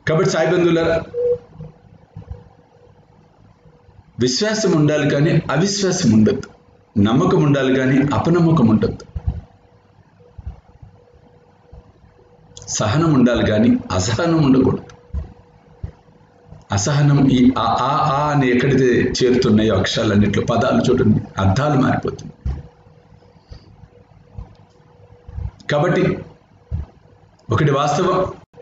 కాబట్టి సాయి బంధువులారా, విశ్వాసం ఉండాలి కానీ అవిశ్వాసం ఉండద్దు, నమ్మకం ఉండాలి కానీ అపనమ్మకం ఉండద్దు, సహనం ఉండాలి కానీ అసహనం ఉండకూడదు. అసహనం ఈ ఆ అని ఎక్కడైతే చేరుతున్నాయో అక్షరాలన్నింటిలో పదాలు చూడండి, అర్థాలు మారిపోతుంది. కాబట్టి ఒకటి వాస్తవం,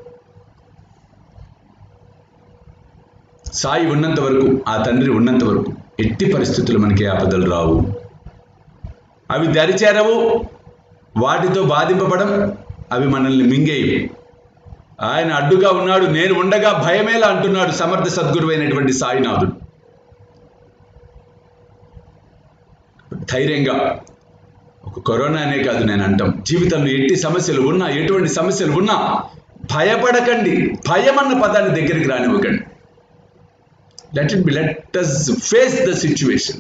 సాయి ఉన్నంత వరకు, ఆ తండ్రి ఉన్నంత వరకు ఎట్టి పరిస్థితులు మనకి ఆపదలు రావు. అవి దరిచేరవు, వాటితో బాధింపబడం, అవి మనల్ని మింగేయవు. ఆయన అడ్డుగా ఉన్నాడు, నేను ఉండగా భయమేలా అంటున్నాడు సమర్థ సద్గురువైనటువంటి సాయినాథుడు. ధైర్యంగా, ఒక కరోనా అనే కాదు నేను అంటాం, జీవితంలో ఎట్టి సమస్యలు ఉన్నా, ఎటువంటి సమస్యలు ఉన్నా భయపడకండి. భయం అన్న పదాన్ని దగ్గరికి రానివ్వకండి. let us face the situation.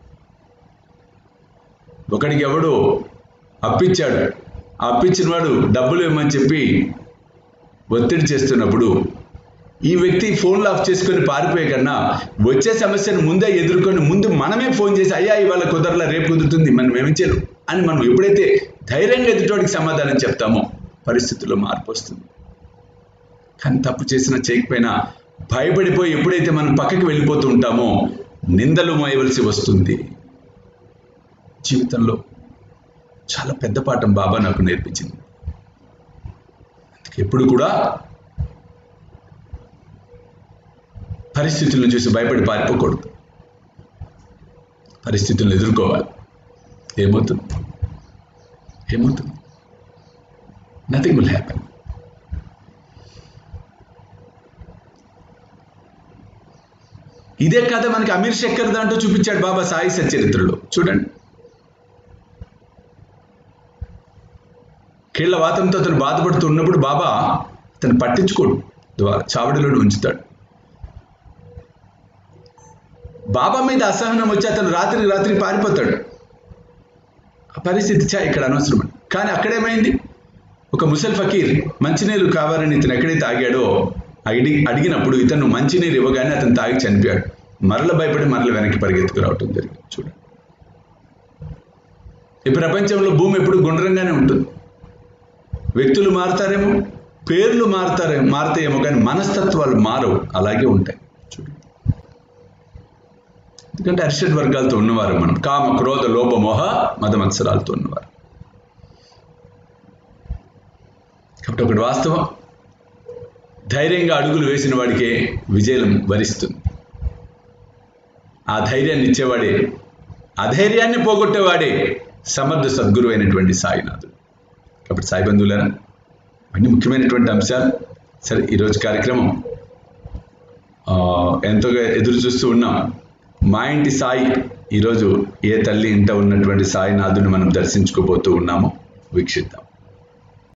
ఒకడికి ఎవడు అప్పిచ్చాడు, అప్పిచ్చిన వాడు డబ్బులు ఇవ్వమని చెప్పి ఒత్తిడి చేస్తున్నప్పుడు ఈ వ్యక్తి ఫోన్లు ఆఫ్ చేసుకొని పారిపోయే కన్నా వచ్చే సమస్యను ముందే ఎదుర్కొని ముందు మనమే ఫోన్ చేసి అయ్యా ఇవాళ కుదరలా, రేపు కుదురుతుంది, మనం ఏమి చేయలేం అని మనం ఎప్పుడైతే ధైర్యంగా ఎదుటోడికి సమాధానం చెప్తామో పరిస్థితుల్లో మార్పు వస్తుంది. కానీ తప్పు చేసినా చేయకపోయినా భయపడిపోయి ఎప్పుడైతే మనం పక్కకి వెళ్ళిపోతూ ఉంటామో నిందలు మోయవలసి వస్తుంది. జీవితంలో చాలా పెద్ద పాఠం బాబా నాకు నేర్పించింది. ఎప్పుడు కూడా పరిస్థితులను చూసి భయపడి పారిపోకూడదు, పరిస్థితులను ఎదుర్కోవాలి. ఏమవుతుంది, నథింగ్ విల్ హ్యాపెన్. ఇదే కథ మనకి అమీర్ శక్కర్ దాంట్లో చూపించాడు బాబా సాయి సచ్చరిత్రలో. చూడండి, కీళ్ల వాతంతో అతను బాధపడుతున్నప్పుడు బాబా అతను పట్టించుకోడు, చావడిలో ఉంచుతాడు. బాబా మీద అసహనం వచ్చి అతను రాత్రి పారిపోతాడు. ఆ పరిస్థితి ఇక్కడ అనవసరం. కానీ అక్కడేమైంది, ఒక ముసల్ ఫకీర్ మంచినీళ్ళు కావాలని ఇతను ఎక్కడైతే ఆగాడో అడిగినప్పుడు ఇతను మంచినీరు ఇవ్వగానే అతను తాగి చనిపోయాడు. మరల భయపడి మరల వెనక్కి పరిగెత్తుకు రావటం జరిగింది. చూడండి, ఈ ప్రపంచంలో భూమి ఎప్పుడు గుండ్రంగానే ఉంటుంది. వ్యక్తులు మారుతారేమో, పేర్లు మారుతాయేమో, కానీ మనస్తత్వాలు మారవు, అలాగే ఉంటాయి. చూడండి, ఎందుకంటే అరిషడ్ వర్గాలతో ఉన్నవారు మనం, కామ క్రోధ లోభ మోహ మద మత్సరాలతో ఉన్నవారు. కాబట్టి ఒకటి వాస్తవం, ధైర్యంగా అడుగులు వేసిన వాడికే విజయం వరిస్తుంది. ఆ ధైర్యాన్ని ఇచ్చేవాడే, అధైర్యాన్ని పోగొట్టేవాడే సమర్థ సద్గురు అయినటువంటి సాయినాథుడు. కాబట్టి సాయి బంధువులారా, అన్ని ముఖ్యమైనటువంటి అంశాలు. సరే, ఈరోజు కార్యక్రమం ఎంతో ఎదురు చూస్తూ ఉన్నాం. మా ఇంటి సాయి, ఈరోజు ఏ తల్లి ఇంట ఉన్నటువంటి సాయినాథుని మనం దర్శించుకోబోతూ ఉన్నామో వీక్షిద్దాం.